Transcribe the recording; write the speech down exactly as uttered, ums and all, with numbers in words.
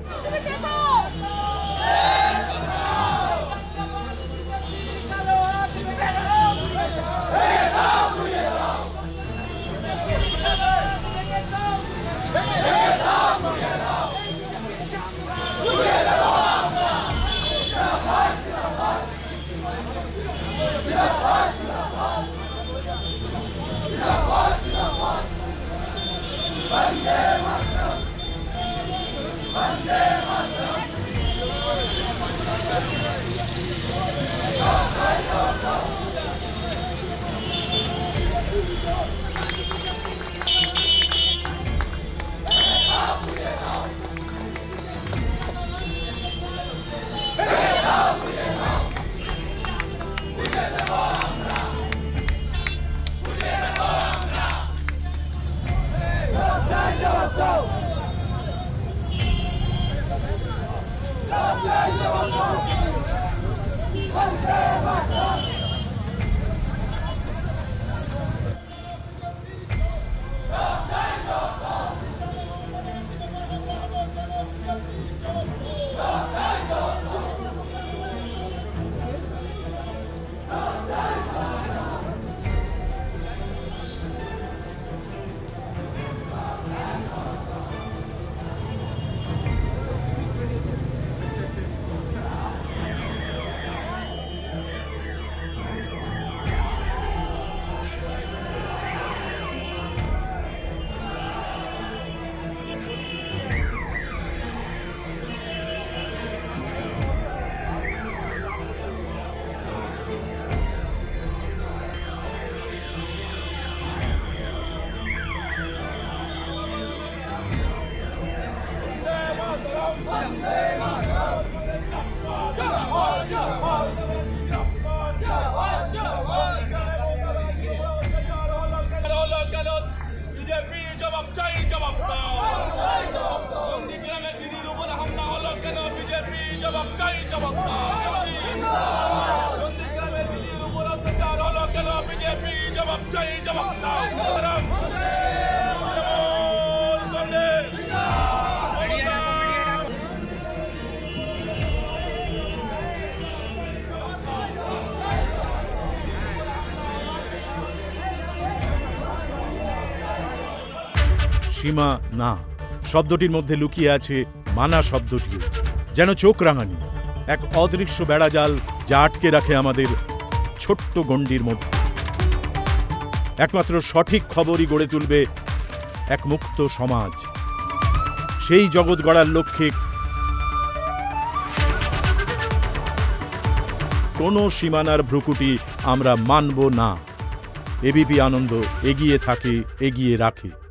সীমা না শব্দটির মধ্যে লুকিয়ে আছে মানা শব্দটিও, যেন চোখ রাঙানি এক অদৃশ্য বেড়াজাল যা আটকে রাখে আমাদের ছোট্ট গণ্ডির মধ্যে। একমাত্র সঠিক খবরই গড়ে তুলবে এক মুক্ত সমাজ। সেই জগৎ গড়ার লক্ষ্যে কোনো সীমানার ভ্রুকুটি আমরা মানব না। এবিপি আনন্দ এগিয়ে থাকে, এগিয়ে রাখে।